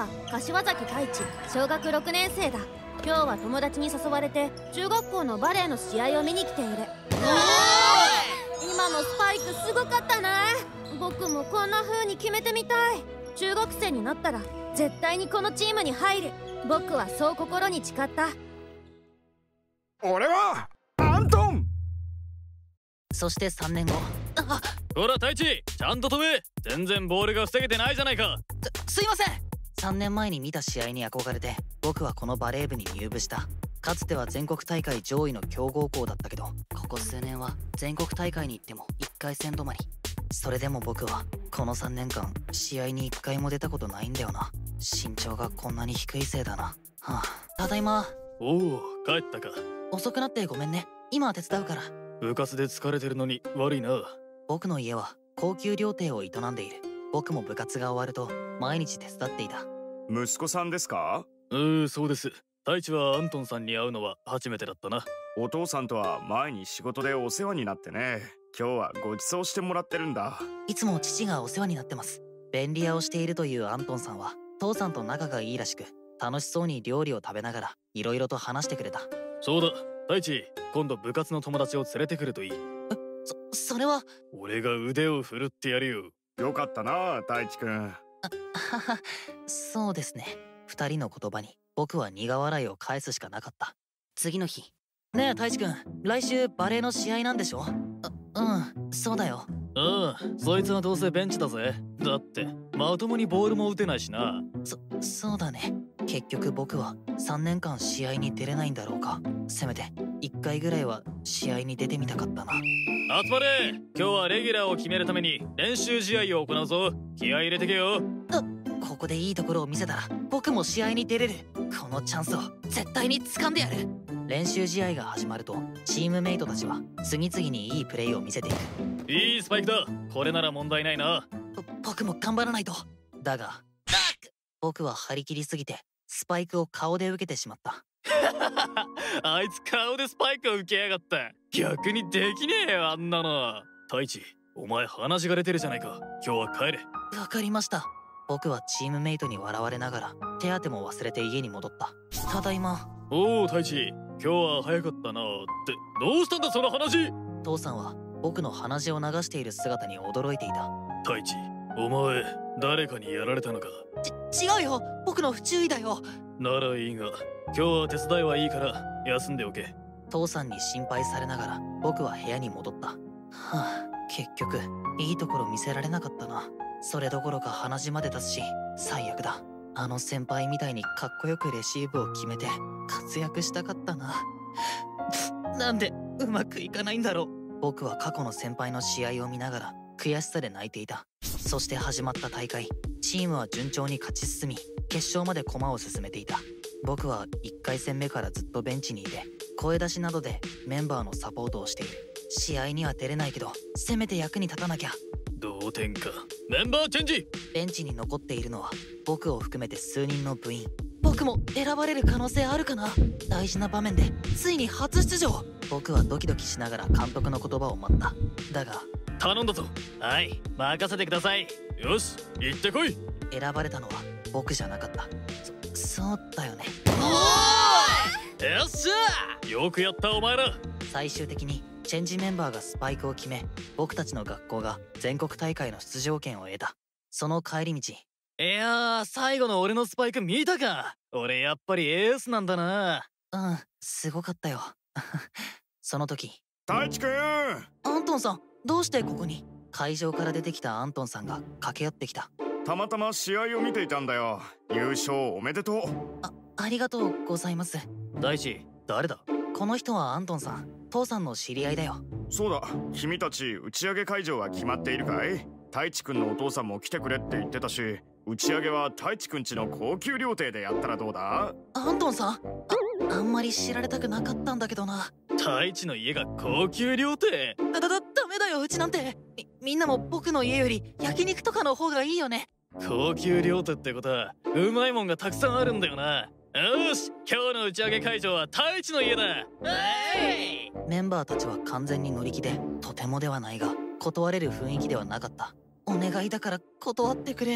は柏崎太一、小学6年生だ。今日は友達に誘われて中学校のバレエの試合を見に来ている。今のスパイクすごかったね。僕もこんな風に決めてみたい。中学生になったら絶対にこのチームに入る。僕はそう心に誓った。 俺はアントン。 そして3年後。 ほら太一、ちゃんと飛べ。全然ボールが防げてないじゃないか。 すいません。3年前に見た試合に憧れて僕はこのバレー部に入部した。かつては全国大会上位の強豪校だったけど、ここ数年は全国大会に行っても1回戦止まり。それでも僕はこの3年間試合に1回も出たことないんだよな。身長がこんなに低いせいだな。ただいま。 おお、帰ったか。 遅くなってごめんね。今手伝うから。 部活で疲れてるのに悪いな。 僕の家は高級料亭を営んでいる。僕も部活が終わると毎日手伝っていた。 息子さんですか？ そうです。太一はアントンさんに会うのは初めてだったな。 お父さんとは前に仕事でお世話になってね。今日はご馳走してもらってるんだ。 いつも父がお世話になってます。便利屋をしているというアントンさんは父さんと仲がいいらしく、楽しそうに料理を食べながらいろいろと話してくれた。 そうだ太一、今度部活の友達を連れてくるといい。 それは俺が腕を振るってやるよ。 よかったな太一くん。 そうですね。2人の言葉に僕は苦笑いを返すしかなかった。次の日。ねえ太一くん、来週バレーの試合なんでしょ？そうだよ。 そいつはどうせベンチだぜ。だってまともにボールも打てないしな。 そうだね。結局僕は3年間試合に出れないんだろうか。せめて1回ぐらいは試合に出てみたかったな。 集まれ。今日はレギュラーを決めるために練習試合を行うぞ。気合い入れてけよ。 ここでいいところを見せたら僕も試合に出れる。このチャンスを絶対に掴んでやる。練習試合が始まるとチームメイトたちは次々にいいプレーを見せていく。 いいスパイクだ。これなら問題ないな。 僕も頑張らないと。だが僕は張り切りすぎてスパイクを顔で受けてしまった。 あいつ顔でスパイクを受けやがった。逆にできねえよあんなの。太一、お前鼻血が出てるじゃないか。今日は帰れ。 わかりました。僕はチームメイトに笑われながら手当も忘れて家に戻った。ただいま。 おお太一、今日は早かったな。ってどうしたんだその話。 父さんは僕の鼻血を流している姿に驚いていた。 太一、お前誰かにやられたのか？ 違うよ。僕の不注意だよ。 ならいいが、今日は手伝いはいいから休んでおけ。 父さんに心配されながら僕は部屋に戻った。結局いいところ見せられなかったな。それどころか鼻血まで立つし最悪だ。あの先輩みたいにかっこよくレシーブを決めて活躍したかったな。なんでうまくいかないんだろう。僕は過去の先輩の試合を見ながら悔しさで泣いていた。そして始まった大会。チームは順調に勝ち進み決勝まで駒を進めていた。僕は1回戦目からずっとベンチにいて声出しなどでメンバーのサポートをしている。試合には出れないけどせめて役に立たなきゃ。 同点か。メンバーチェンジ。 ベンチに残っているのは僕を含めて数人の部員。僕も選ばれる可能性あるかな。大事な場面でついに初出場。僕はドキドキしながら監督の言葉を待った。だが頼んだぞ。はい、任せてください。よし、行ってこい。 選ばれたのは僕じゃなかった。そうだよね。 よっしゃ、よくやったお前ら。 最終的にチェンジメンバーがスパイクを決め、僕たちの学校が全国大会の出場権を得た。その帰り道。 いやー、最後の俺のスパイク見たか。俺やっぱりエースなんだな。 すごかったよ。その時。 太一くん。 アントンさん、どうしてここに？会場から出てきたアントンさんが駆け寄ってきた。 たまたま試合を見ていたんだよ。優勝おめでとう。 ありがとうございます。 大地、誰だ？ この人はアントンさん、父さんの知り合いだよ。 そうだ、君たち打ち上げ会場は決まっているかい？太一くんのお父さんも来てくれって言ってたし、打ち上げは太一くんちの高級料亭でやったらどうだ？ アントンさん？あんまり知られたくなかったんだけどな。 太一の家が高級料亭？ ダメだよ、うちなんて。みんなも僕の家より焼肉とかの方がいいよね。 高級料亭ってことはうまいもんがたくさんあるんだよな。よし、今日の打ち上げ会場は太一の家だ。 メンバーたちは完全に乗り気で、とてもではないが断れる雰囲気ではなかった。お願いだから断ってくれ。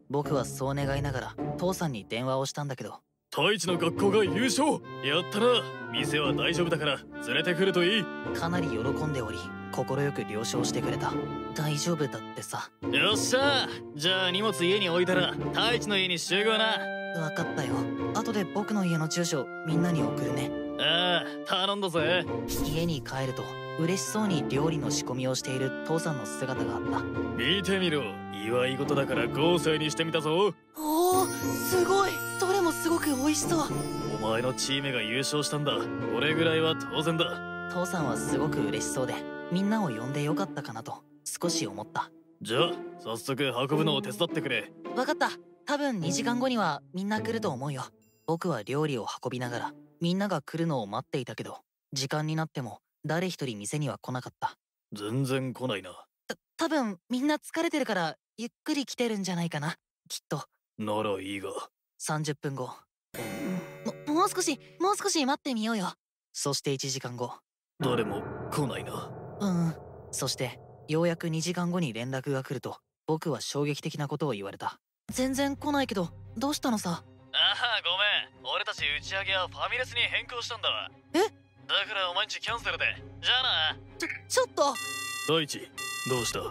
僕はそう願いながら父さんに電話をしたんだけど、 太一の学校が優勝やったな。店は大丈夫だから連れてくるといい。 かなり喜んでおり快く了承してくれた。大丈夫だってさ。 よっしゃ、じゃあ荷物家に置いたら太一の家に集合な。 分かったよ。後で僕の家の住所みんなに送るね。 ああ、頼んだぜ。 家に帰ると嬉しそうに料理の仕込みをしている父さんの姿があった。 見てみろ、祝い事だから豪勢にしてみたぞ。 おお、すごい。どれもすごく美味しそう。 お前のチームが優勝したんだ。これぐらいは当然だ。 父さんはすごく嬉しそうで、みんなを呼んでよかったかなと少し思った。 じゃあ早速運ぶのを手伝ってくれ。 分かった。多分2時間後にはみんな来ると思うよ。僕は料理を運びながらみんなが来るのを待っていたけど、時間になっても誰一人店には来なかった。 全然来ないな。 多分みんな疲れてるからゆっくり来てるんじゃないかな、きっと。 ならいいが。 30分後。もう少し待ってみようよ。そして1時間後。 誰も来ないな。 そしてようやく2時間後に連絡が来ると、僕は衝撃的なことを言われた。全然来ないけどどうしたのさ。 ああ、ごめん。俺たち打ち上げはファミレスに変更したんだわ。 え？ だからお前んちキャンセルで。じゃあな。 ちょっと。 太一、どうした？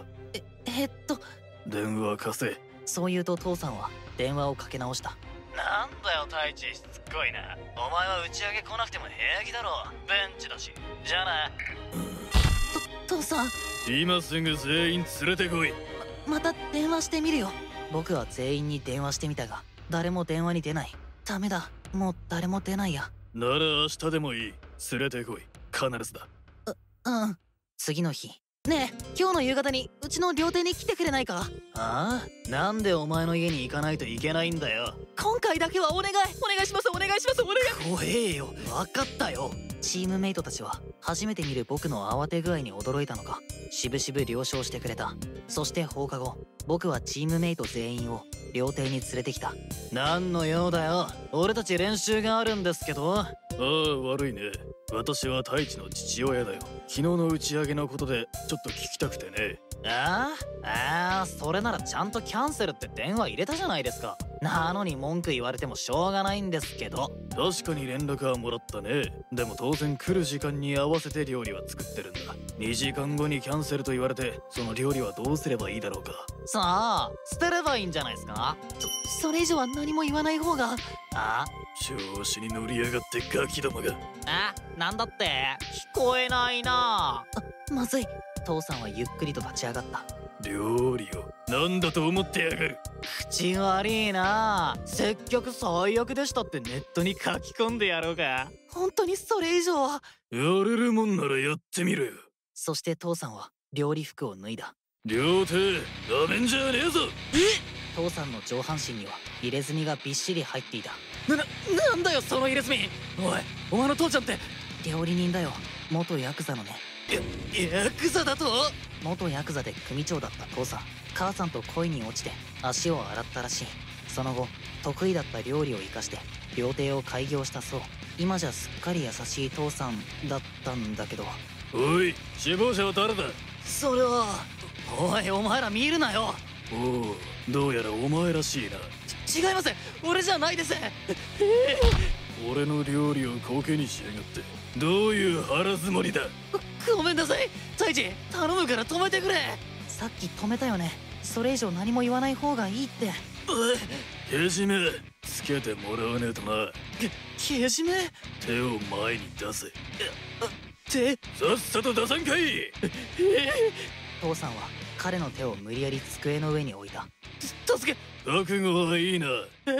電話貸せ。 そう言うと父さんは電話をかけ直した。 なんだよ太一、しつこいな。お前は打ち上げ来なくても平気だろ。ベンチだし。じゃあな。 父さん。 今すぐ全員連れてこい。 また電話してみるよ。僕は全員に電話してみたが誰も電話に出ない。ダメだ、もう誰も出ないや。 なら明日でもいい。連れてこい。必ずだ。 次の日。ねえ、今日の夕方にうちの料亭に来てくれないか？ ああ、なんでお前の家に行かないといけないんだよ。 今回だけはお願いします。お願い。 怖えよ。分かったよ。 チームメイトたちは初めて見る僕の慌て具合に驚いたのか、しぶしぶ了承してくれた。そして放課後、僕はチームメイト全員を料亭に連れてきた。 何の用だよ。俺たち練習があるんですけど。ああ、悪いね。私は太一の父親だよ。昨日の打ち上げのことでちょっと聞きたくてね。 それならちゃんとキャンセルって電話入れたじゃないですか。なのに文句言われてもしょうがないんですけど。 確かに連絡はもらったね。でも当然来る時間に合わせて料理は作ってるんだ。2時間後にキャンセルと言われて、その料理はどうすればいいだろうか。 さあ、捨てればいいんじゃないですか。それ以上は何も言わない方が。 調子に乗りやがってガキどもが。 なんだって？聞こえないな。まずい。父さんはゆっくりと立ち上がった。 料理を何だと思ってやがる。 口悪いな。接客最悪でしたってネットに書き込んでやろうか。本当にそれ以上は。 やれるもんならやってみろよ。 そして父さんは料理服を脱いだ。 料亭なめんじゃねえぞ。 父さんの上半身には入れ墨がびっしり入っていた。 なんだよその入れ墨。お前の父ちゃんって料理人だよ。元ヤクザのね。 ヤクザだと？ 元ヤクザで組長だった父さん。母さんと恋に落ちて足を洗ったらしい。その後得意だった料理を生かして料亭を開業したそう。今じゃすっかり優しい父さんだったんだけど。 おい、首謀者は誰だ？ それは。お前ら見るなよ。 おお、どうやらお前らしいな。 違います、俺じゃないです。 俺の料理をコケにしやがってどういう腹積もりだ。 ごめんなさい太一、頼むから止めてくれ。さっき止めたよね。それ以上何も言わない方がいいって。 けじめつけてもらわねえとな。 けじめ？ 手を前に出せ。 手？ さっさと出さんかい。 父さんは彼の手を無理やり机の上に置いた。 助け。覚悟はいいな。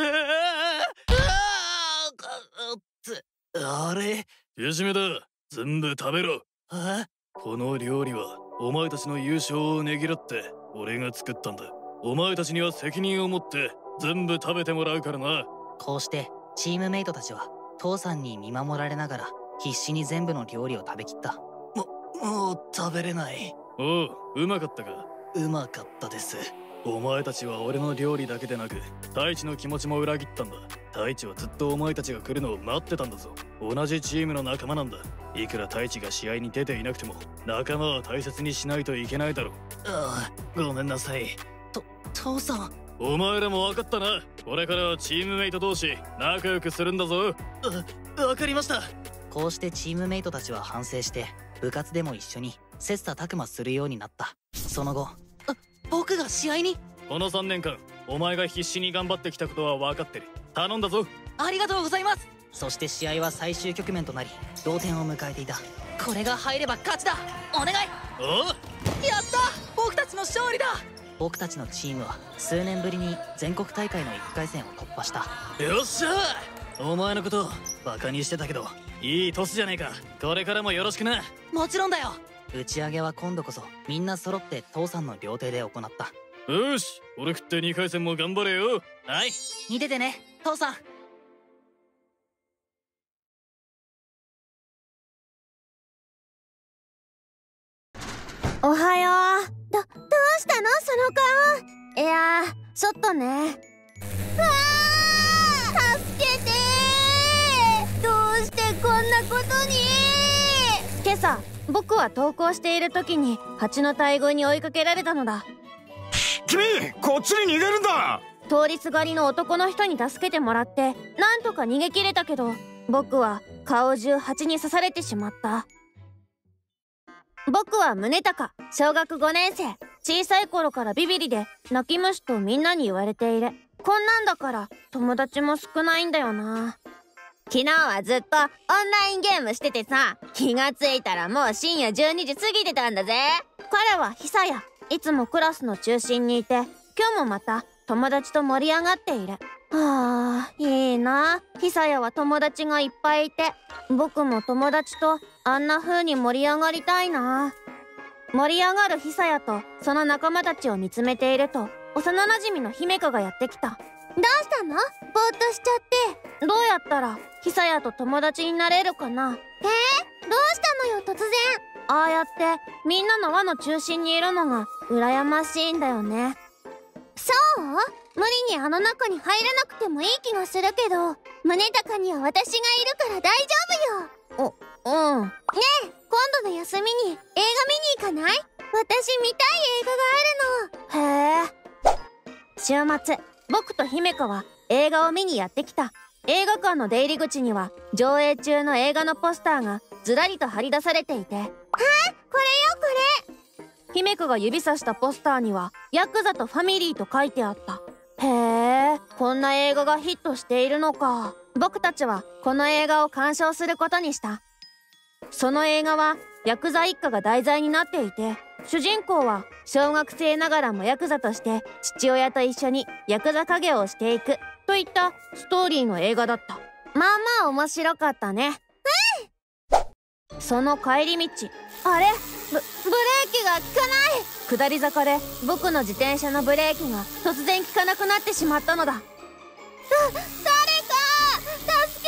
あれ？ けじめだ。全部食べろ。この料理はお前たちの優勝をねぎらって俺が作ったんだ。お前たちには責任を持って全部食べてもらうからな。 こうしてチームメイトたちは父さんに見守られながら必死に全部の料理を食べきった。もう食べれない。 おう、うまかったか？ うまかったです。 お前たちは俺の料理だけでなく太一の気持ちも裏切ったんだ。太一はずっとお前たちが来るのを待ってたんだぞ。同じチームの仲間なんだ。いくら太一が試合に出ていなくても仲間は大切にしないといけないだろう。 ごめんなさい。父さん。 お前らも分かったな。これからはチームメイト同士仲良くするんだぞ。 わかりました。こうしてチームメイトたちは反省して部活でも一緒に切磋琢磨するようになった。その後、僕が試合に。 この3年間お前が必死に頑張ってきたことは分かってる。頼んだぞ。 ありがとうございます。そして試合は最終局面となり同点を迎えていた。これが入れば勝ちだ。お願い。 おやった僕たちの勝利だ。僕たちのチームは数年ぶりに全国大会の1回戦を突破した。 よっしゃー。お前のことバカにしてたけどいいトスじゃねえか。これからもよろしくな。 もちろんだよ。打ち上げは今度こそみんな揃って父さんの料亭で行った。 よし、俺食って2回戦も頑張れよ。はい、 見ててね父さん。 おはよう。どうしたのその顔。いやちょっとね。うわー、助けてー。どうしてこんなことに。今朝僕は登校している時に蜂の大群に追いかけられたのだ。 君、こっちに逃げるんだ。 通りすがりの男の人に助けてもらってなんとか逃げ切れたけど、僕は顔中蜂に刺されてしまった。僕は宗隆、小学5年生。小さい頃からビビリで泣き虫とみんなに言われている。こんなんだから友達も少ないんだよな。昨日はずっとオンラインゲームしててさ、気がついたらもう深夜12時過ぎてたんだぜ。彼は久也。いつもクラスの中心にいて、今日もまた友達と盛り上がっている。はあ、いいな。久也は友達がいっぱいいて、僕も友達とあんな風に盛り上がりたいな。盛り上がる久也とその仲間たちを見つめていると、幼馴染の姫香がやってきた。どうしたの？ぼーっとしちゃって。どうやったら久也と友達になれるかな？どうしたのよ突然。ああやってみんなの輪の中心にいるのが羨ましいんだよね。そう？無理にあの中に入らなくてもいい気がするけど、宗隆には私がいるから大丈夫よ。うん。ねえ、今度の休みに映画見に行かない？私見たい映画があるの。へえ。週末、僕と姫香は映画を見にやってきた。映画館の出入り口には上映中の映画のポスターがずらりと貼り出されていて、これよこれ。姫香が指さしたポスターにはヤクザとファミリーと書いてあった。へえ、こんな映画がヒットしているのか。僕たちはこの映画を鑑賞することにした。その映画はヤクザ一家が題材になっていて、主人公は小学生ながらもヤクザとして父親と一緒にヤクザ家業をしていくといったストーリーの映画だった。まあまあ面白かったね。その帰り道、あれ？ブレーキが効かない。下り坂で僕の自転車のブレーキが突然効かなくなってしまったのだ。誰か助け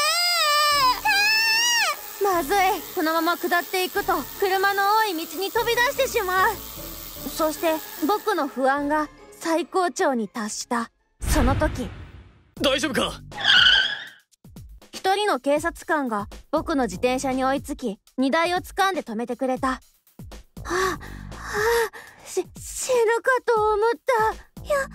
て。まずい。このまま下っていくと車の多い道に飛び出してしまう。そして僕の不安が最高潮に達したその時。 大丈夫か？ 一人の警察官が僕の自転車に追いつき、荷台を掴んで止めてくれた。死ぬかと思った。よかった。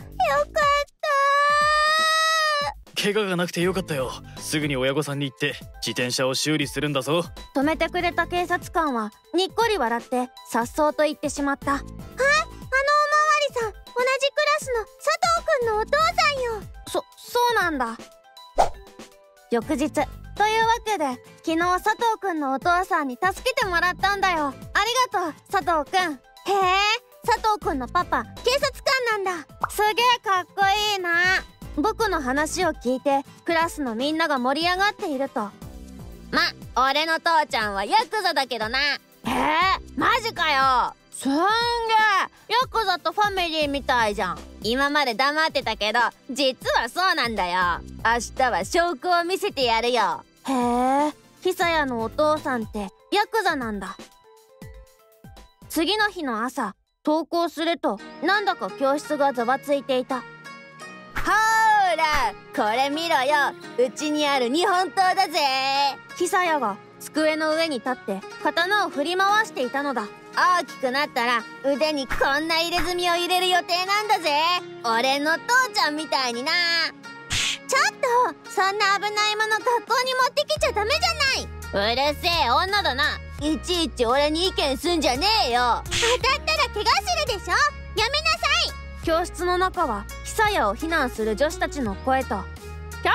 怪我がなくてよかったよ。すぐに親御さんに行って自転車を修理するんだぞ。 止めてくれた警察官はにっこり笑って颯爽と言ってしまった。おまわりさん、同じクラスの佐藤くんのお父さんよ。そうなんだ。翌日というわけで、昨日佐藤くんのお父さんに助けてもらったんだよ。ありがとう佐藤くん。へえ、佐藤くんのパパ警察官なんだ。すげえかっこいいな。僕の話を聞いてクラスのみんなが盛り上がっていると、俺の父ちゃんはヤクザだけどな。マジかよ。すんげえ、ヤクザとファミリーみたいじゃん。今まで黙ってたけど実はそうなんだよ。明日は証拠を見せてやるよ。へえ、久也のお父さんってヤクザなんだ。次の日の朝、登校するとなんだか教室がざわついていた。ほーら、これ見ろよ。うちにある日本刀だぜ。久也が机の上に立って刀を振り回していたのだ。 大きくなったら腕にこんな入れ墨を入れる予定なんだぜ。俺の父ちゃんみたいにな。ちょっとそんな危ないもの学校に持ってきちゃダメじゃない。うるせえ女だな。いちいち俺に意見すんじゃねえよ。当たったら怪我するでしょ。やめなさい。教室の中は久屋を非難する女子たちの声と、キャーかっこ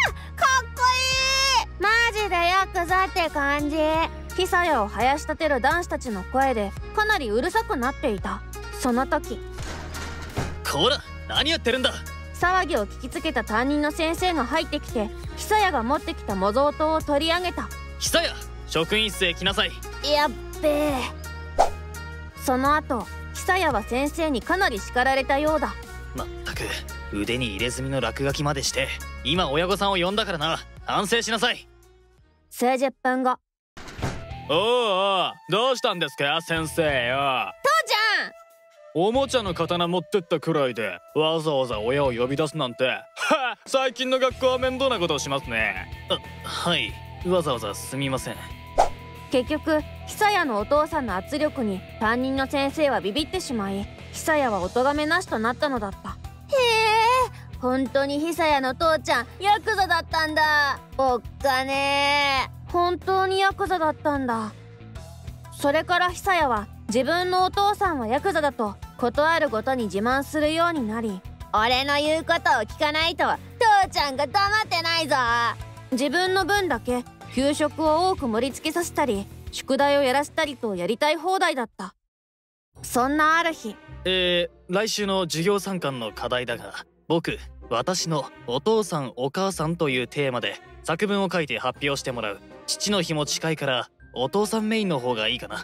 いいマジでヤクザって感じ。久屋を生やし立てる男子たちの声でかなりうるさくなっていた。その時、 こら何やってるんだ。 騒ぎを聞きつけた担任の先生が入ってきて、久屋が持ってきた模造刀を取り上げた。 久屋、職員室へ来なさい。 やっべえ。その後、久屋は先生にかなり叱られたようだ。 まったく腕に入れ墨の落書きまでして、今親御さんを呼んだからな。反省しなさい。 数十分後。 おうおう、どうしたんですか先生よ。 父ちゃん、 おもちゃの刀持ってったくらいでわざわざ親を呼び出すなんて、はあ、最近の学校は面倒なことをしますね。はい、わざわざすみません。 結局久屋のお父さんの圧力に担任の先生はビビってしまい、久屋はお咎めなしとなったのだった。へえ、本当に久屋の父ちゃんヤクザだったんだ。おっかねえ。本当にヤクザだったんだ。それから久屋は自分のお父さんはヤクザだと事あるごとに自慢するようになり、俺の言うことを聞かないと父ちゃんが黙ってないぞ。自分の分だけ給食を多く盛り付けさせたり宿題をやらせたりとやりたい放題だった。そんなある日、 来週の授業参観の課題だが、私のお父さんお母さんというテーマで作文を書いて発表してもらう。父の日も近いからお父さんメインの方がいいかな。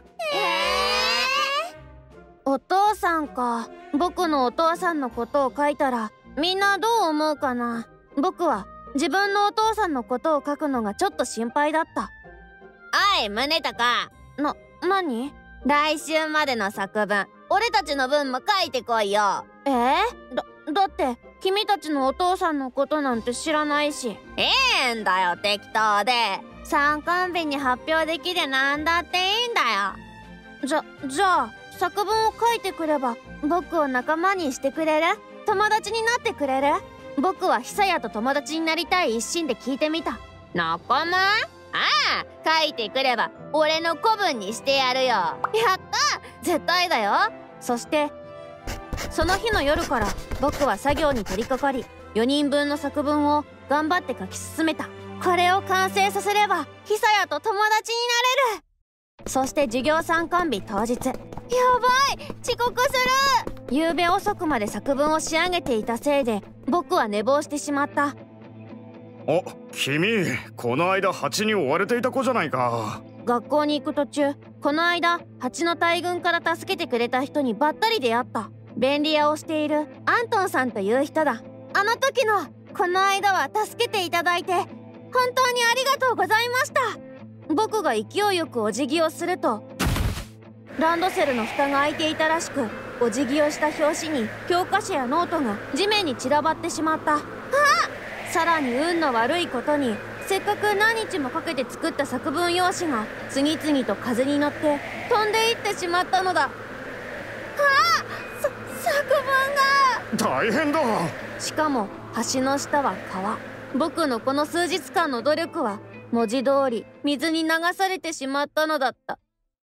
お父さんか。僕のお父さんのことを書いたらみんなどう思うかな。僕は自分のお父さんのことを書くのがちょっと心配だった。おい宗隆、何？来週までの作文俺たちの分も書いてこいよ。だって君たちのお父さんのことなんて知らないし。んだよ適当で。参観日に発表できりゃなんだっていいんだよ。じゃあ作文を書いてくれば僕を仲間にしてくれる？友達になってくれる？僕は久屋と友達になりたい一心で聞いてみた。仲間？ああ、書いてくれば俺の子分にしてやるよ。やった絶対だよ。そしてその日の夜から僕は作業に取り掛かり、4人分の作文を頑張って書き進めた。これを完成させれば久屋と友達になれる。そして授業参観日当日、やばい遅刻する。夕べ遅くまで作文を仕上げていたせいで僕は寝坊してしまった。 お、君この間蜂に追われていた子じゃないか。 学校に行く途中、この間蜂の大群から助けてくれた人にばったり出会った。便利屋をしているアントンさんという人だ。あの時のこの間は助けていただいて本当にありがとうございました。僕が勢いよくお辞儀をすると、ランドセルの蓋が開いていたらしく、お辞儀をした拍子に教科書やノートが地面に散らばってしまった。さらに運の悪いことに、せっかく何日もかけて作った作文用紙が次々と風に乗って飛んでいってしまったのだ。作文が大変だ。 しかも橋の下は川。僕のこの数日間の努力は文字通り水に流されてしまったのだった。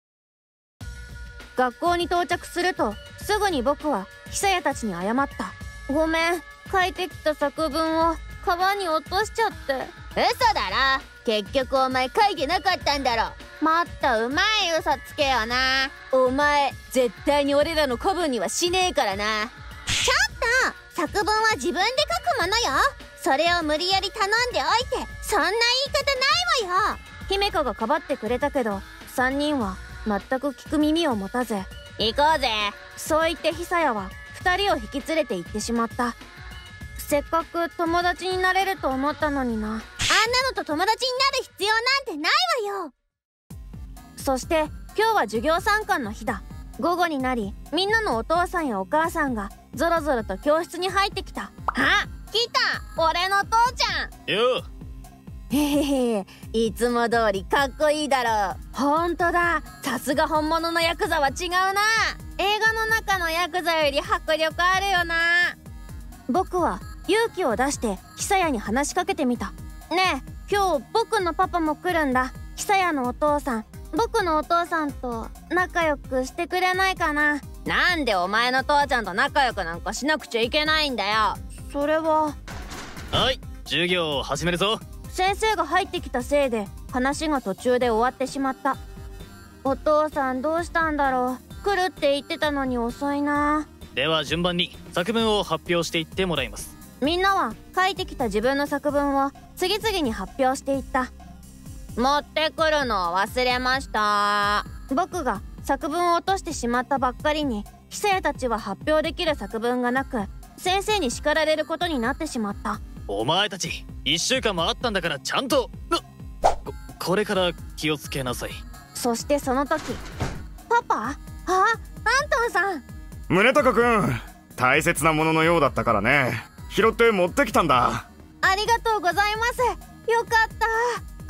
学校に到着するとすぐに僕は久屋たちに謝った。ごめん、書いてきた作文を川に落としちゃって。嘘だろ、結局お前書いてなかったんだろ。もっとうまい嘘つけよな。お前絶対に俺らの子分にはしねえからな。ちょっと、作文は自分で書くものよ。それを無理やり頼んでおいてそんな言い方ないわよ。姫香がかばってくれたけど3人は全く聞く耳を持たず、行こうぜ。そう言って久屋は2人を引き連れて行ってしまった。せっかく友達になれると思ったのにな。あんなのと友達になる必要なんてないわよ。そして今日は授業参観の日だ。午後になり、みんなのお父さんやお母さんがぞろぞろと教室に入ってきた。あ、来た、俺の父ちゃん。 よう、 へへへ、いつも通りかっこいいだろう。ほんとだ、さすが本物のヤクザは違うな。映画の中のヤクザより迫力あるよな。僕は勇気を出して久也に話しかけてみた。ねえ、今日僕のパパも来るんだ。久也のお父さん、僕のお父さんと仲良くしてくれないかな。なんでお前の父ちゃんと仲良くなんかしなくちゃいけないんだよ。それは。 はい、授業を始めるぞ。 先生が入ってきたせいで話が途中で終わってしまった。お父さんどうしたんだろう。来るって言ってたのに遅いな。 では順番に作文を発表していってもらいます。 みんなは書いてきた自分の作文を次々に発表していった。持ってくるのを忘れました。僕が作文を落としてしまったばっかりに久也たちは発表できる作文がなく、先生に叱られることになってしまった。 お前たち1週間もあったんだからちゃんとこれから気をつけなさい。 そしてその時、パパ？あ、アントンさん。 宗隆くん、大切なもののようだったからね、拾って持ってきたんだ。 ありがとうございます。よかった。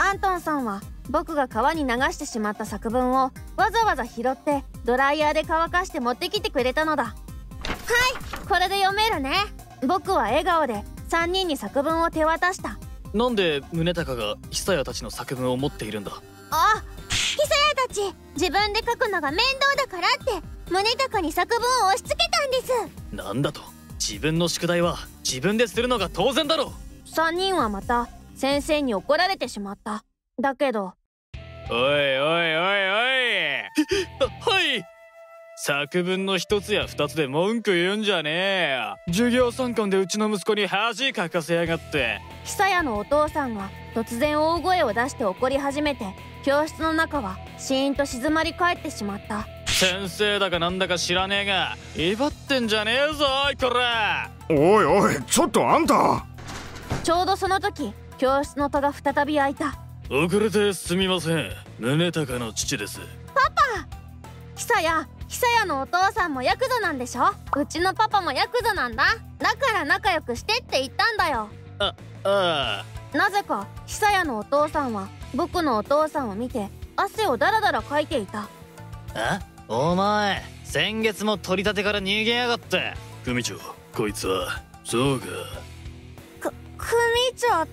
アントンさんは僕が川に流してしまった作文をわざわざ拾ってドライヤーで乾かして持ってきてくれたのだ。はい、これで読めるね。僕は笑顔で3人に作文を手渡した。 なんで宗隆が久也たちの作文を持っているんだ。 あ、久也たち自分で書くのが面倒だからって宗隆に作文を押し付けたんです。 なんだと、自分の宿題は自分でするのが当然だろう。 3人はまた先生に怒られてしまった。だけど、 おいおいおいおいはい、作文の一つや二つで文句言うんじゃねえよ。授業参観でうちの息子に恥かかせやがって。 久也のお父さんが突然大声を出して怒り始めて、教室の中はシーンと静まり返ってしまった。 先生だかなんだか知らねえが威張ってんじゃねえぞおいこら。 おいおい、ちょっとあんた。 ちょうどその時、教室の戸が再び開いた。 遅れてすみません、宗隆の父です。 パパ。久也のお父さんもヤクザなんでしょ。うちのパパもヤクザなんだ。だから仲良くしてって言ったんだよ。 ああ。 なぜか久也のお父さんは僕のお父さんを見て汗をダラダラかいていた。 お前先月も取り立てから逃げやがって。組長、こいつは。そうか。 組長って。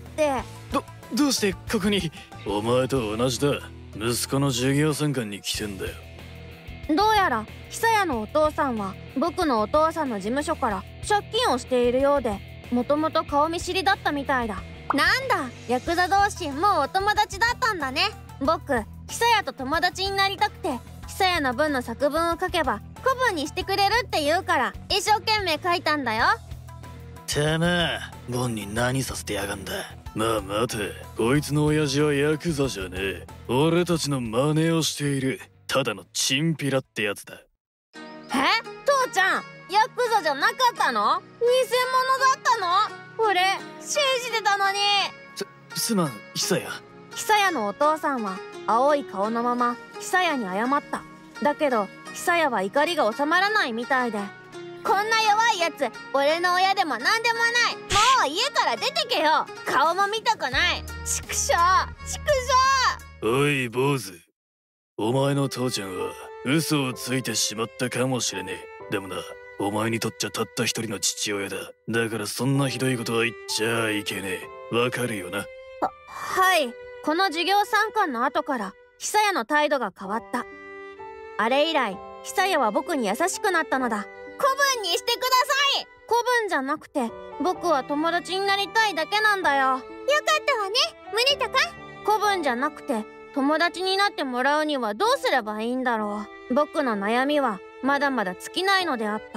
どうしてここに。お前と同じだ、息子の授業参観に来てんだよ。 どうやら久也のお父さんは僕のお父さんの事務所から借金をしているようで、もともと顔見知りだったみたいだ。なんだ、ヤクザ同士もうお友達だったんだね。僕久也と友達になりたくて、久也の分の作文を書けば古文にしてくれるって言うから一生懸命書いたんだよ。 てめえボンに何させてやがんだ。まあ待て、こいつの親父はヤクザじゃねえ。俺たちの真似をしているただのチンピラってやつだ。 父ちゃん、ヤクザじゃなかったの？偽物だったの？俺信じてたのに。 すまん久也。 久也のお父さんは青い顔のまま久也に謝った。だけど久也は怒りが収まらないみたいで、こんな弱いやつ俺の親でもなんでもない。もう家から出てけよ。顔も見たくない。畜生畜生。 おい坊主、お前の父ちゃんは嘘をついてしまったかもしれねえ。でもな、お前にとっちゃたった一人の父親だ。だからそんなひどいことは言っちゃいけねえ。わかるよな？ はい。この授業参観の後から久也の態度が変わった。あれ以来久也は僕に優しくなったのだ。古文にしてください。古文じゃなくて僕は友達になりたいだけなんだよ。よかったわね、宗隆。古文じゃなくて友達になってもらうにはどうすればいいんだろう。僕の悩みはまだまだ尽きないのであった。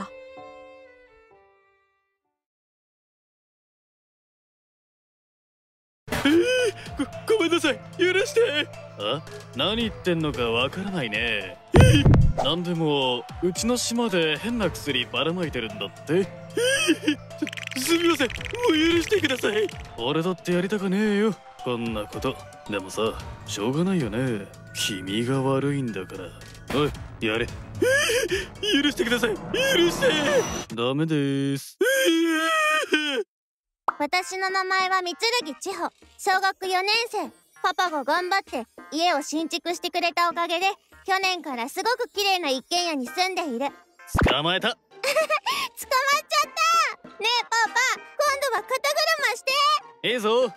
ごめんなさい、許して。何言ってんのかわからないね。なんでもうちの島で変な薬ばらまいてるんだって。すみません、もう許してください。俺だってやりたくねえよこんなこと。でもさ、しょうがないよね。君が悪いんだから。おい、やれ。許してください、許して。ダメです。 私の名前は三剣千穂、小学4年生。パパが頑張って家を新築してくれたおかげで、去年からすごく綺麗な一軒家に住んでいる。 捕まえた。 捕まっちゃった。ねえパパ、今度は肩車して。 いいぞ。 わあ、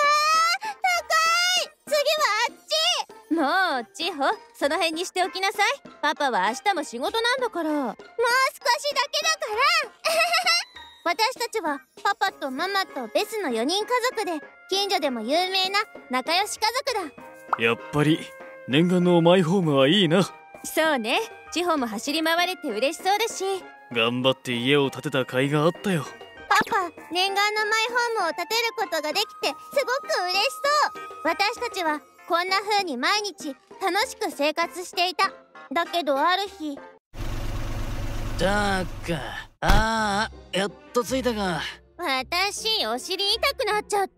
高い。次はあっち。もう千穂、その辺にしておきなさい。パパは明日も仕事なんだから。もう少しだけだから私たちはパパとママとベスの4人家族で、近所でも有名な仲良し家族だ。 やっぱり念願のマイホームはいいな。 そうね、千穂も走り回れて嬉しそうだし。 頑張って家を建てた甲斐があったよ。 パパ、念願のマイホームを建てることができてすごく嬉しそう。私たちはこんな風に毎日楽しく生活していた。だけどある日。 たく、やっと着いたか。 私、お尻痛くなっちゃった。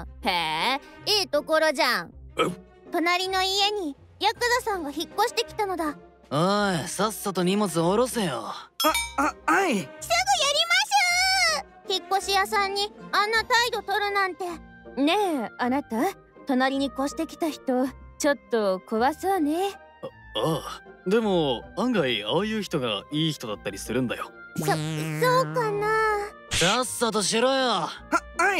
へえ、いいところじゃん。隣の家にヤクザさんが引っ越してきたのだ。 おい、さっさと荷物下ろせよ。 はい。 すぐやります。引っ越し屋さんにあんな態度取るなんて。ねえ、あなた、隣に越してきた人、ちょっと怖そうね。 ああ、でも案外ああいう人がいい人だったりするんだよ。 そうかな。 さっさとしろよ。 はい。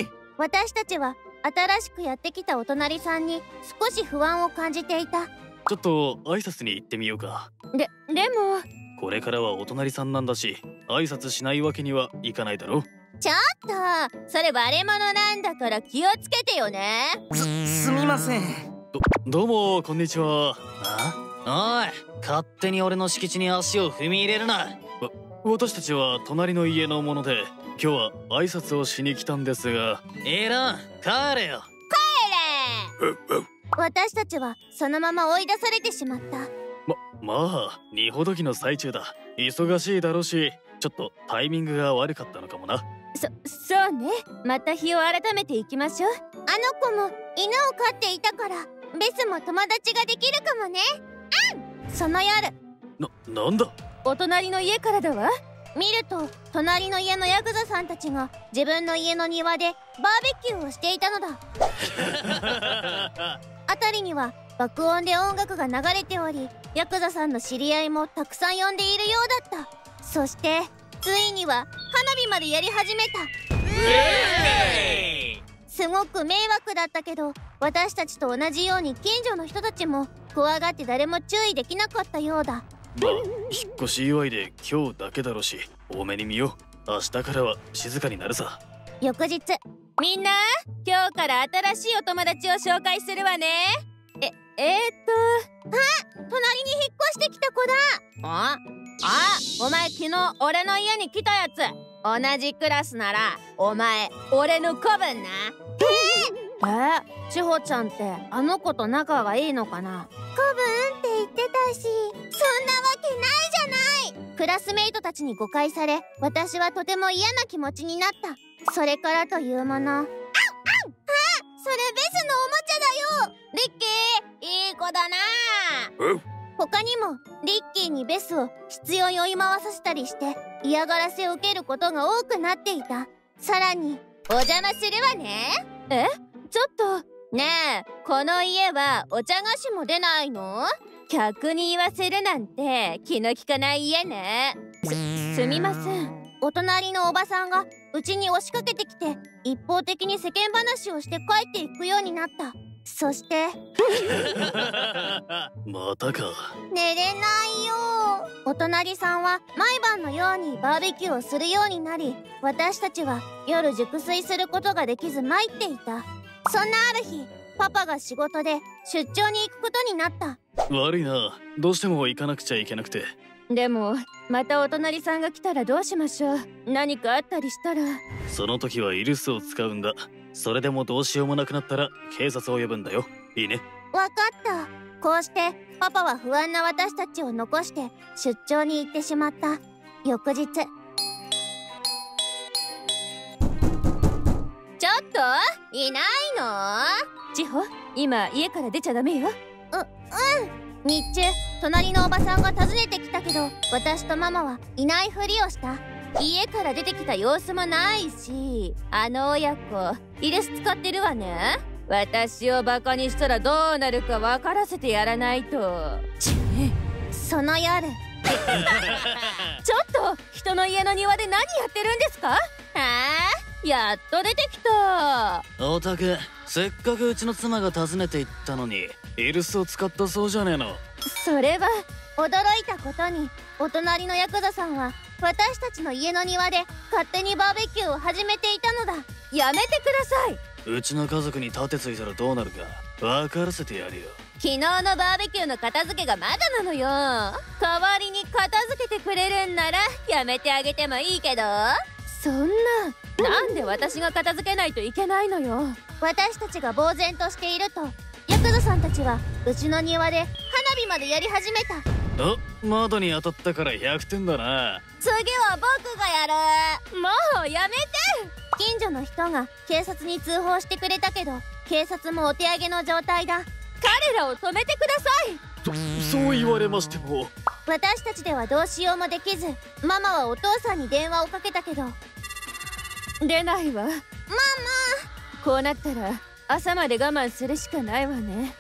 私たちは新しくやってきたお隣さんに少し不安を感じていた。 ちょっと挨拶に行ってみようか。 でもこれからはお隣さんなんだし、挨拶しないわけにはいかないだろ。 ちょっと、それバレ物なんだから気をつけてよね。 すみません。 どうもこんにちは。 おい、勝手に俺の敷地に足を踏み入れるな。 私たちは隣の家のもので、今日は挨拶をしに来たんですが。 いらん、帰れよ。 帰れ。私たちはそのまま追い出されてしまった。 まあ荷ほどきの最中だ。忙しいだろうし、ちょっとタイミングが悪かったのかもな。 そうね。また日を改めていきましょう。あの子も犬を飼っていたから、ベスも友達ができるかもね。その夜、 なんだ。 お隣の家からだわ。見ると隣の家のヤクザさんたちが自分の家の庭でバーベキューをしていたのだ。辺りには爆音で音楽が流れており、ヤクザさんの知り合いもたくさん呼んでいるようだった。そしてついには花火までやり始めた。すごく迷惑だったけど、私たちと同じように近所の人たちも怖がって誰も注意できなかったようだ。 まあ引っ越し祝いで今日だけだろうし、多めに見よう。明日からは静かになるさ。 翌日、みんな、今日から新しいお友達を紹介するわね。隣に引っ越してきた子だ。お前昨日俺の家に来たやつ。同じクラスならお前俺の子分な。千穂ちゃんってあの子と仲がいいのかな。子分って言ってたし、そんなわけないじゃない。クラスメイトたちに誤解され、私はとても嫌な気持ちになった。それからというもの。それベスのおもちゃだよ。リッキー、いい子だな。他にもリッキーにベスを必要に追い回させたりして嫌がらせを受けることが多くなっていた。さらにお邪魔するわね。ちょっとねえ、この家はお茶菓子も出ないの？客に言わせるなんて気の利かない家ね。すみません。お隣のおばさんがうちに押しかけてきて、一方的に世間話をして帰っていくようになった。そしてまたか。 寝れないよ。お隣さんは毎晩のようにバーベキューをするようになり、私たちは夜熟睡することができず参っていた。そんなある日、パパが仕事で出張に行くことになった。 悪いな、どうしても行かなくちゃいけなくて。 でもまたお隣さんが来たらどうしましょう。何かあったりしたら。 その時はイルスを使うんだ。それでもどうしようもなくなったら警察を呼ぶんだよ。いいね。 わかった。こうしてパパは不安な私たちを残して出張に行ってしまった。翌日。ちょっといないの？千穂、今家から出ちゃダメよ。日中隣のおばさんが訪ねてきたけど、私とママはいないふりをした。 家から出てきた様子もないし、あの親子イレス使ってるわね。私をバカにしたらどうなるか分からせてやらないと。その夜ちょっと人の家の庭で何やってるんですか？やっと出てきた。 オタク、せっかくうちの妻が訪ねて行ったのにイルスを使ったそうじゃねえの。 それは驚いたことに、お隣のヤクザさんは私たちの家の庭で勝手にバーベキューを始めていたのだ。やめてください。 うちの家族に盾ついたらどうなるか分からせてやるよ。 昨日のバーベキューの片付けがまだなのよ。代わりに片付けてくれるんならやめてあげてもいいけど。そんなんで私が片付けないといけないのよ。私たちが呆然としていると、ヤクザさんたちはうちの庭で花火までやり始めた。 窓に当たったから100点だな。 次は僕がやる。もうやめて。近所の人が警察に通報してくれたけど、警察もお手上げの状態だ。彼らを止めてください。 そう言われましても。 私たちではどうしようもできず、ママはお父さんに電話をかけたけど出ないわ。ママ、こうなったら朝まで我慢するしかないわね。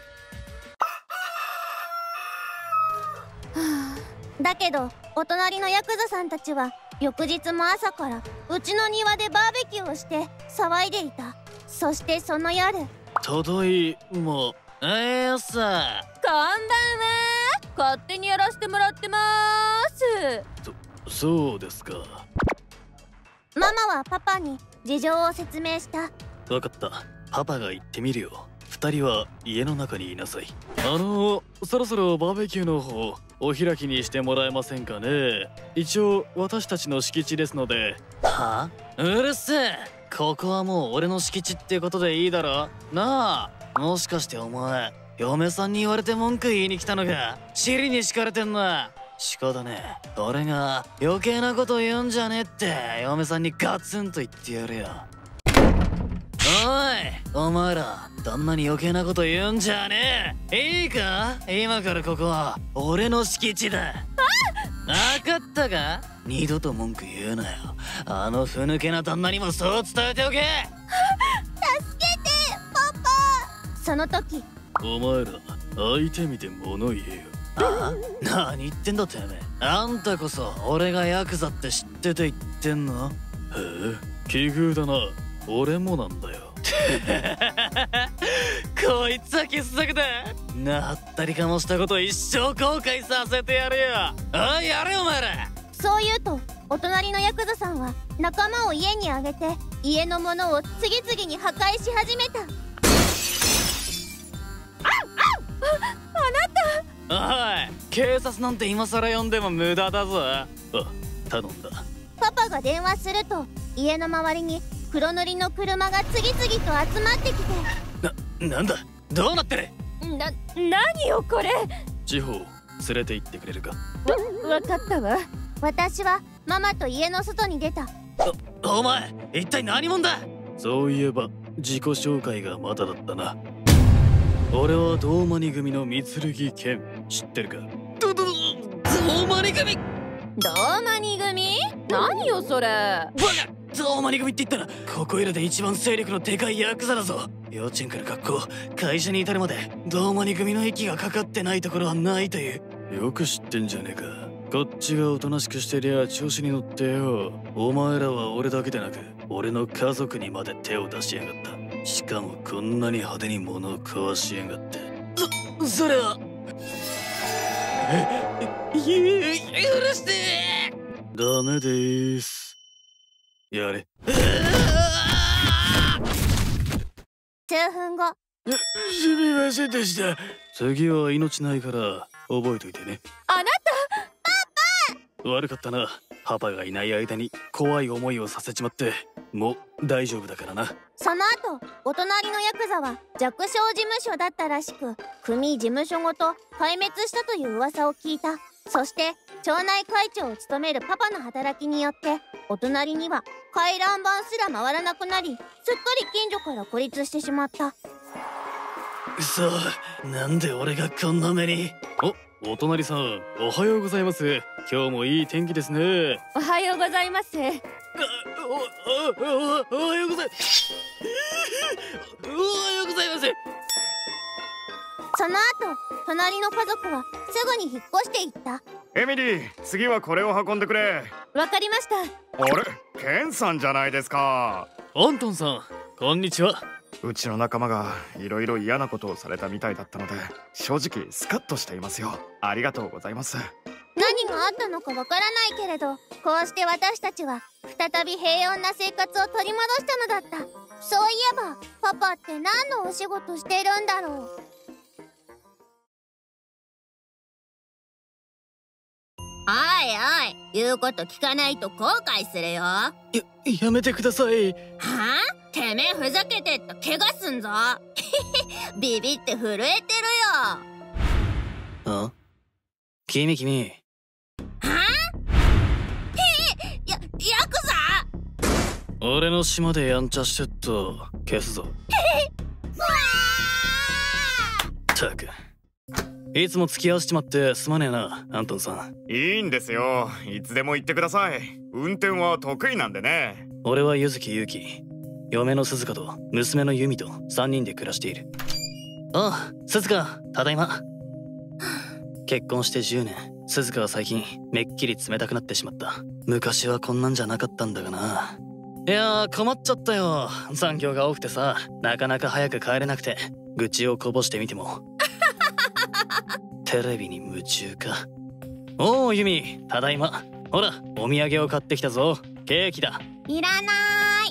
だけどお隣のヤクザさんたちは翌日も朝からうちの庭でバーベキューをして騒いでいた。そしてその夜、 ただいま。さこんばんは。勝手にやらせてもらってまーす。そうですか。 ママはパパに事情を説明した。 分かった、パパが言ってみるよ。2人は家の中にいなさい。そろそろバーベキューの方お開きにしてもらえませんかね。一応私たちの敷地ですので。はあ、うるせえ。ここはもう俺の敷地ってことでいいだろ。なあ、もしかしてお前嫁さんに言われて文句言いに来たのか。尻に敷かれてんな。仕方ねえ、俺が余計なこと言うんじゃねえって嫁さんにガツンと言ってやるよ。おい、お前ら旦那に余計なこと言うんじゃねえ。いいか、今からここは俺の敷地だ。分かったか。二度と文句言うなよ。あのふぬけな旦那にもそう伝えておけ。 助けてパパ。その時、 お前ら相手見て物言えよ。何言ってんだてめえ。あんたこそ俺がヤクザって知ってて言ってんの。へえ、奇遇だな。俺もなんだよ。こいつは傑作だ。なったりかもしたこと一生後悔させてやるよ。おい、やれお前ら。 そう言うとお隣のヤクザさんは仲間を家にあげて家のものを次々に破壊し始めた。 おい、警察なんて今更呼んでも無駄だぞ。頼んだ。 パパが電話すると家の周りに黒塗りの車が次々と集まってきて。 なんだ、どうなってる。 何よこれ。 地方連れて行ってくれるか。 わかったわ。私はママと家の外に出た。 お前一体何者だ。そういえば自己紹介がまだだったな。俺は胴マニ組の三剣剣、知ってるか。胴マニ組。 胴マニ組？何よそれ。 バカ、胴マニ組って言ったらここいらで一番勢力のでかいヤクザだぞ。幼稚園から学校、会社に至るまで胴マニ組の息がかかってないところはないという。よく知ってんじゃねえか。こっちがおとなしくしてりゃ調子に乗ってよ。お前らは俺だけでなく俺の家族にまで手を出しやがった。しかもこんなに派手に物を壊しやがって。それは許してダメでーす。やれ。 数分後。 すみませんでした。次は命ないから覚えといてね。 あなた。 悪かったな。パパがいない間に怖い思いをさせちまって。もう大丈夫だからな。 その後お隣のヤクザは弱小事務所だったらしく、組事務所ごと壊滅したという噂を聞いた。そして町内会長を務めるパパの働きによってお隣には回覧板すら回らなくなり、すっかり近所から孤立してしまった。 くそ、なんで俺がこんな目に。 お隣さん、おはようございます。今日もいい天気ですね。 おはようございます。 おはようございます。おはようございます。 その後、隣の家族はすぐに引っ越していった。 エミリー、次はこれを運んでくれ。 わかりました。 あれ、ケンさんじゃないですか。 アントンさん、こんにちは。 うちの仲間がいろいろ嫌なことをされたみたいだったので、正直スカッとしていますよ。ありがとうございます。 何があったのかわからないけれど、こうして私たちは再び平穏な生活を取り戻したのだった。そういえばパパって何のお仕事してるんだろう。おいおい、言うこと聞かないと後悔するよ。 やめてください。 はあ？てめえふざけてった怪我すんぞ。ビビって震えてるよ。 あ？君。 はあ？ヤクザ？ 俺の島でやんちゃしてっと消すぞ。ったく、いつも付き合わせちまってすまねえな、アントンさん。 いいんですよ、いつでも言ってください。運転は得意なんでね。 俺は柚木勇気、嫁の鈴鹿と娘の由美と3人で暮らしている。ああ、鈴鹿、ただいま。結婚して10年、鈴鹿は最近めっきり冷たくなってしまった。昔はこんなんじゃなかったんだがな。いやー、困っちゃったよ。残業が多くてさ、なかなか早く帰れなくて、愚痴をこぼしてみてもテレビに夢中か。おお、由美、ただいま。ほら、お土産を買ってきたぞ。ケーキだ。 いらない。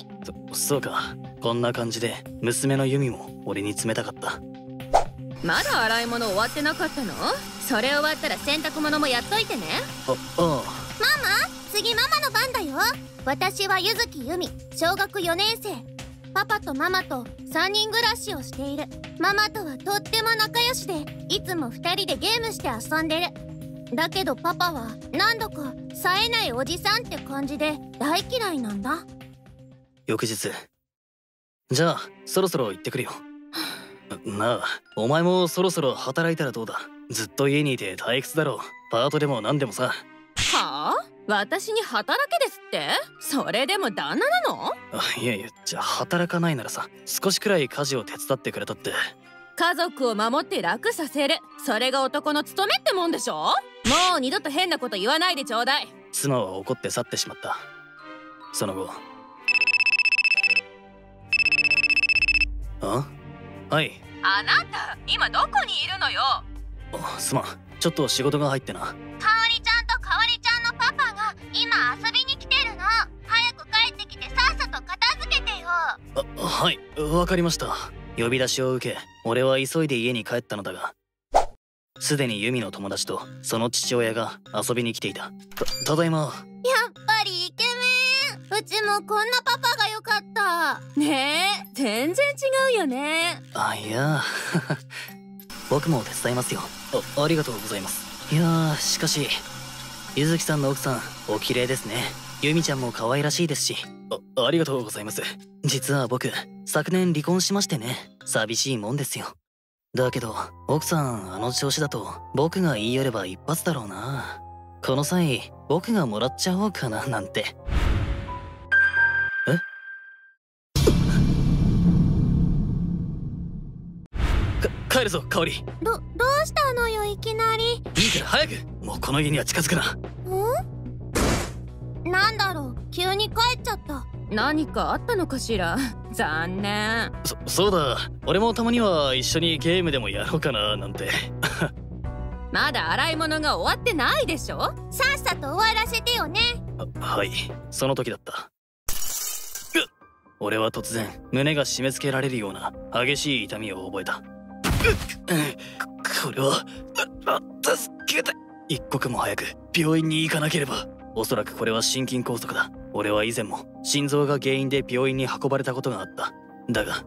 そうか。こんな感じで娘の由美も俺に冷たかった。 まだ洗い物終わってなかったの？それ終わったら洗濯物もやっといてね。 ああ。 次ママの番だよ。私は柚木由美、小学4年生。パパとママと3人暮らしをしている。ママとはとっても仲良しで、いつも2人でゲームして遊んでる。だけどパパはなんだか冴えないおじさんって感じで大嫌いなんだ。 翌日。じゃあそろそろ行ってくるよ。なあ、お前もそろそろ働いたらどうだ。ずっと家にいて退屈だろう。パートでも何でもさ。 はあ？私に働けですって？それでも旦那なの？ いや、じゃあ働かないならさ、少しくらい家事を手伝ってくれたって。 家族を守って楽させる、それが男の務めってもんでしょ。もう二度と変なこと言わないでちょうだい。 妻は怒って去ってしまった。その後。あ？はい。 あなた今どこにいるのよ。 すまん、ちょっと仕事が入ってな。 かおりちゃんとかおりちゃんのパパが今遊びに来てるの。早く帰ってきてさっさと片付けてよ。 はい、わかりました。呼び出しを受け、俺は急いで家に帰ったのだが、すでにユミの友達とその父親が遊びに来ていた。ただいま。 やっぱりイケメン。うちもこんなパパがよかったね。え、全然違うよね。 いや僕も手伝いますよ。ありがとうございます。いやしかし柚木さんの奥さんお綺麗ですね。ユミちゃんも可愛らしいですし。ありがとうございます。実は僕昨年離婚しましてね、寂しいもんですよ。だけど奥さんあの調子だと僕が言い寄れば一発だろうな。この際僕がもらっちゃおうかななんて。帰るぞ、香織。 どうしたのよ、いきなり。 いいから早く、もうこの家には近づくな。 なんだろう、急に帰っちゃった。何かあったのかしら。残念。 そうだ、俺もたまには一緒にゲームでもやろうかななんて。 まだ洗い物が終わってないでしょ。さっさと終わらせてよね。 はい、その時だった。俺は突然胸が締め付けられるような激しい痛みを覚えた。これは助けて。一刻も早く病院に行かなければ。おそらくこれは心筋梗塞だ。俺は以前も心臓が原因で病院に運ばれたことがあった。だが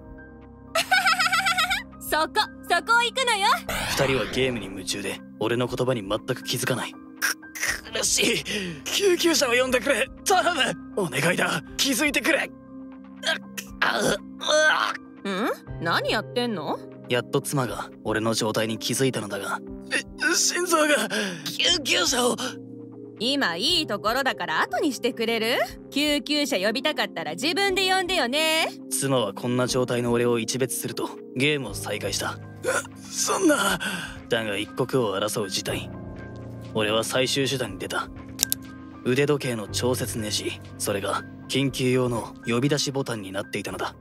そこ行くのよ。 二人はゲームに夢中で俺の言葉に全く気づかない。苦しい。救急車を呼んでくれ、頼む。お願いだ、気づいてくれ。 何やってんの？ やっと妻が俺の状態に気づいたのだが、 心臓が救急車を。 今いいところだから後にしてくれる？救急車呼びたかったら自分で呼んでよね。 妻はこんな状態の俺を一別するとゲームを再開した。 そんな。 だが一刻を争う事態。俺は最終手段に出た。腕時計の調節ネジ、それが緊急用の呼び出しボタンになっていたのだ。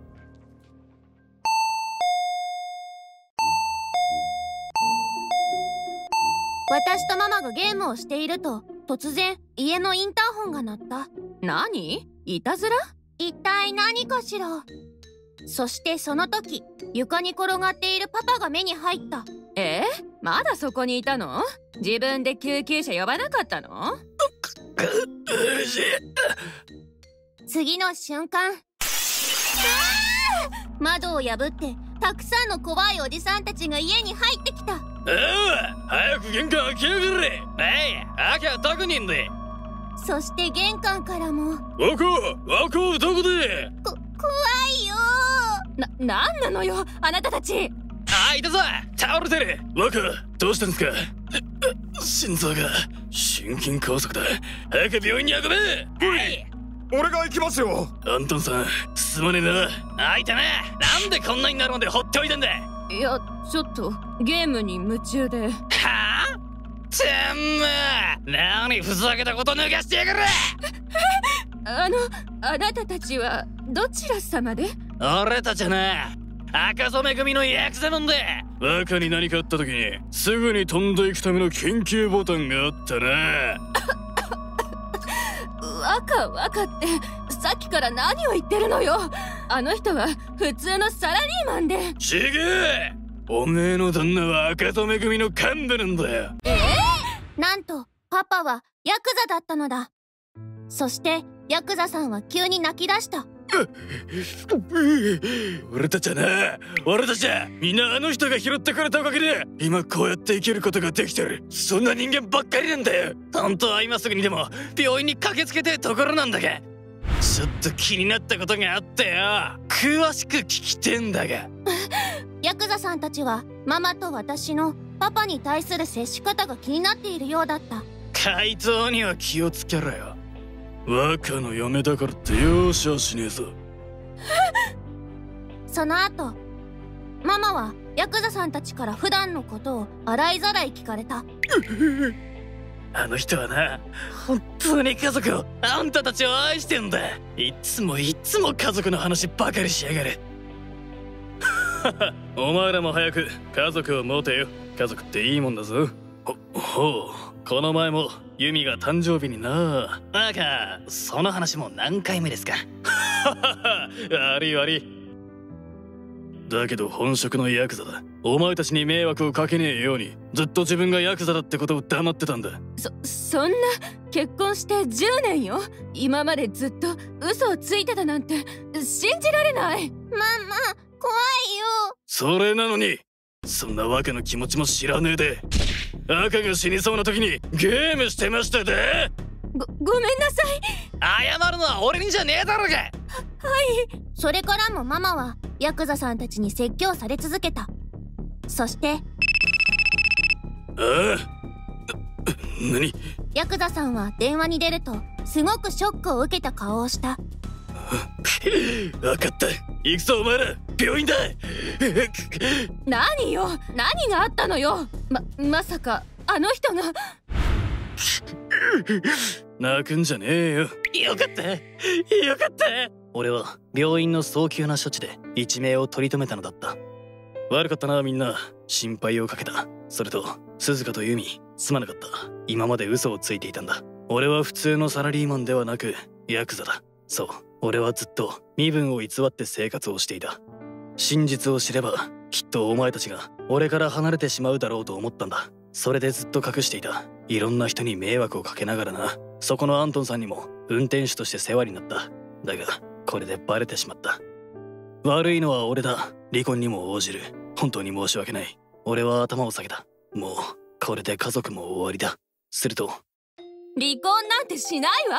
私とママがゲームをしていると突然家のインターホンが鳴った。 何？いたずら？ 一体何かしら。そしてその時床に転がっているパパが目に入った。 まだそこにいたの？自分で救急車呼ばなかったの？ 次の瞬間、窓を破ってたくさんの怖いおじさんたちが家に入ってきた。 早く玄関開けやがれ。開きゃどこにいんで。 そして玄関からも若どこで。 怖いよ。 なんなのよあなたたち。 いたぞ、倒れてる。若どうしたんですか。心臓が心筋梗塞だ。早く病院に運べ。 俺が行きますよ。 アントンさんすまねえな。あいたな、なんでこんなになるまで放っておいたんだ。 いやちょっとゲームに夢中で。 はあ、何ふざけたこと抜かしてやがる。 あなたたちはどちら様で？ 俺たちはな、赤染組のヤクザなんだ。若に何かあった時にすぐに飛んでいくための緊急ボタンがあったな。 若ってさっきから何を言ってるのよ。あの人は普通のサラリーマンで。 ちげえ、おめえの旦那は赤染組の幹部なんだよ。 なんとパパはヤクザだったのだ。そしてヤクザさんは急に泣き出した。 俺たちはみんなあの人が拾ってくれたおかげで今こうやって生きることができてる。そんな人間ばっかりなんだよ。本当は今すぐにでも病院に駆けつけてところなんだが、ちょっと気になったことがあってよ、詳しく聞きてんだが。 ヤクザさんたちはママと私のパパに対する接し方が気になっているようだった。 怪盗には気をつけろよ。若の嫁だからって容赦しねえぞ。 その後ママはヤクザさんたちから普段のことを洗いざらい聞かれた。 あの人はな、本当に家族を、あんたたちを愛してんだ。いつも家族の話ばかりしやがる。お前らも早く家族を持てよ。家族っていいもんだぞ。ほう、この前もユミが誕生日にな。 なんかその話も何回目ですか。 悪い。だけど本職のヤクザだ。お前たちに迷惑をかけねえようにずっと自分がヤクザだってことを黙ってたんだ。 そんな、結婚して10年よ。今までずっと嘘をついてたなんて信じられない。 ママ怖いよ。 それなのにそんなわけの気持ちも知らねえで赤が死にそうな時にゲームしてましたで。 ごめんなさい。 謝るのは俺にじゃねえだろうが。 それからもママはヤクザさんたちに説教され続けた。そして何？ ヤクザさんは電話に出るとすごくショックを受けた顔をした。 分かった、行くぞお前ら、病院だ。 何よ、何があったのよ。まさかあの人が。 泣くんじゃねえよ。よかった。 俺は病院の早急な処置で一命を取り留めたのだった。 悪かったな、みんな心配をかけた。それと鈴鹿とユミ、すまなかった。今まで嘘をついていたんだ。俺は普通のサラリーマンではなくヤクザだ。そう、俺はずっと身分を偽って生活をしていた。真実を知ればきっとお前たちが俺から離れてしまうだろうと思ったんだ。それでずっと隠していた。いろんな人に迷惑をかけながらな。そこのアントンさんにも運転手として世話になった。だがこれでバレてしまった。悪いのは俺だ。離婚にも応じる。本当に申し訳ない。俺は頭を下げた。もうこれで家族も終わりだ。すると離婚なんてしないわ。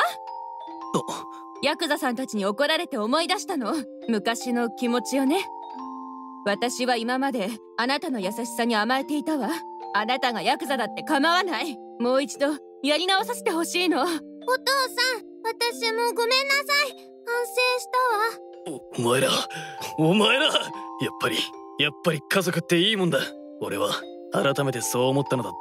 ヤクザさんたちに怒られて思い出したの、昔の気持ちよね。 私は今まであなたの優しさに甘えていたわ。あなたがヤクザだって構わない。もう一度やり直させてほしいの。お父さん、 私もごめんなさい。反省したわ。 お前らやっぱり家族っていいもんだ。俺は改めてそう思ったのだった。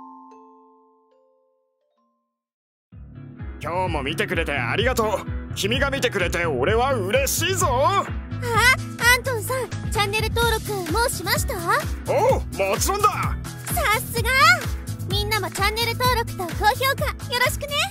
今日も見てくれてありがとう。君が見てくれて俺は嬉しいぞ。 アントンさん、チャンネル登録もうしました？ おう、もちろんだ。 さすが。みんなもチャンネル登録と高評価よろしくね。